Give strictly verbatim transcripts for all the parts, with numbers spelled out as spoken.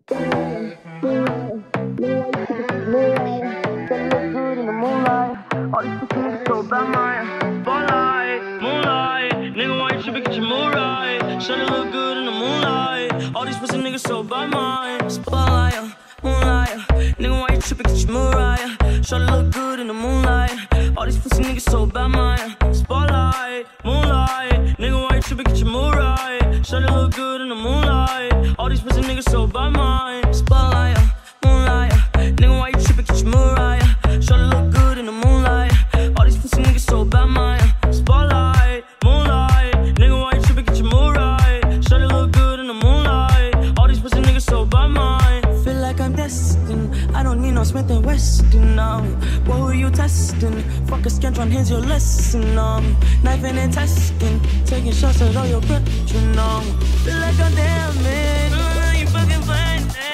good in the moonlight. All these pussy niggas so bad, man. Spotlight, moonlight. Nigga, why you tripping? Get your mood right. Shawty look good in the moonlight. All these pussy niggas so bad, man. Spotlight, moonlight. Nigga, why you tripping? Get your mood right. Shawty look good in the moonlight. All these pussy niggas so bad, man. Spotlight, moonlight. Nigga, why you tripping? Get your mood right. Shawty look good in the moonlight. All these pussy niggas so bad, man. Spotlight, moonlight. Nigga, why you tripping? Get your mood right. Shawty look good in the moonlight. All these pussy niggas so bad, man. Spotlight, moonlight. Nigga, why you tripping? Get your mood right. Shawty look good in the moonlight. All these pussy niggas so bad, man. Feel like I'm destined. I don't need no Smith and Weston now. What were you testing? Fuck a scantron, here's your lesson now. Knifing and testing, taking shots at all your breath, you know. Feel like I'm damaged. Mm, you fucking find it.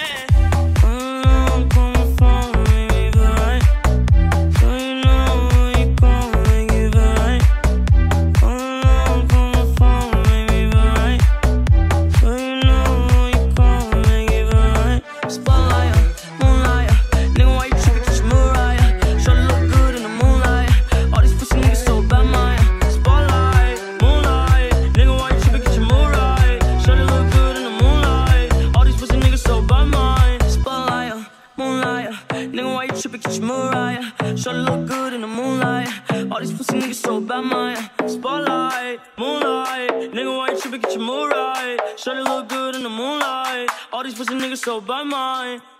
Mm, come for me, give it right. So you know you come and give it right. Mm, come for me, give it right. So you know you come and give it right. Spotlight, moonlight. Nigga, why you tripping? Get your mood right. Shawty look good in the moonlight. All these pussy niggas so bad, man. Spotlight, moonlight. Nigga, why you tripping? Get your mood right. Shawty look good in the moonlight. All these pussy niggas so bad, man. Spotlight, moonlight. Nigga, why you tripping? Get your mood right. Shawty look good in the moonlight. All these pussy niggas so bad, man. Spotlight, moonlight. Nigga, why you tripping? Get your mood right. Shawty look good in the moonlight. All these pussy niggas so bad, man.